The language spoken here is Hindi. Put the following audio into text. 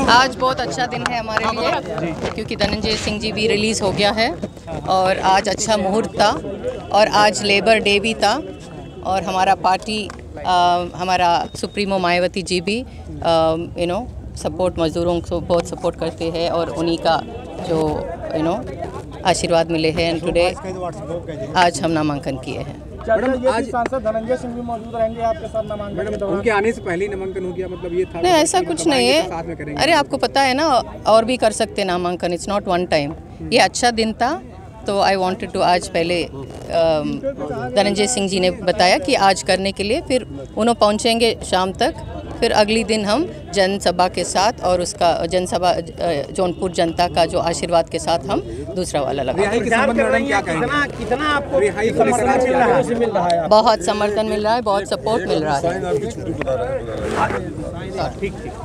आज बहुत अच्छा दिन है हमारे लिए क्योंकि धनंजय सिंह जी भी रिलीज़ हो गया है और आज अच्छा मुहूर्त था और आज लेबर डे भी था और हमारा पार्टी हमारा सुप्रीमो मायावती जी भी सपोर्ट मज़दूरों को बहुत सपोर्ट करते हैं और उन्हीं का जो आशीर्वाद मिले हैं। टुडे आज हम नामांकन किए हैं। मैडम आज सांसद धनंजय सिंह भी मौजूद रहेंगे आपके साथ नामांकन के दौरान? उनके आने से पहले ही नामांकन हो गया, मतलब ये था? नहीं, ऐसा कुछ नहीं है। अरे आपको पता है ना, और भी कर सकते हैं नामांकन, इट्स नॉट वन टाइम। ये अच्छा दिन था तो आई वांटेड टू आज पहले धनंजय सिंह जी ने बताया कि आज करने के लिए, फिर उन्होंने पहुंचेंगे शाम तक, फिर अगली दिन हम जनसभा के साथ और उसका जनसभा जौनपुर जनता का जो आशीर्वाद के साथ हम दूसरा वाला लगाएंगे। कितना आपको समर्थन मिल रहा है? बहुत समर्थन मिल रहा है, बहुत सपोर्ट मिल रहा है। ठीक।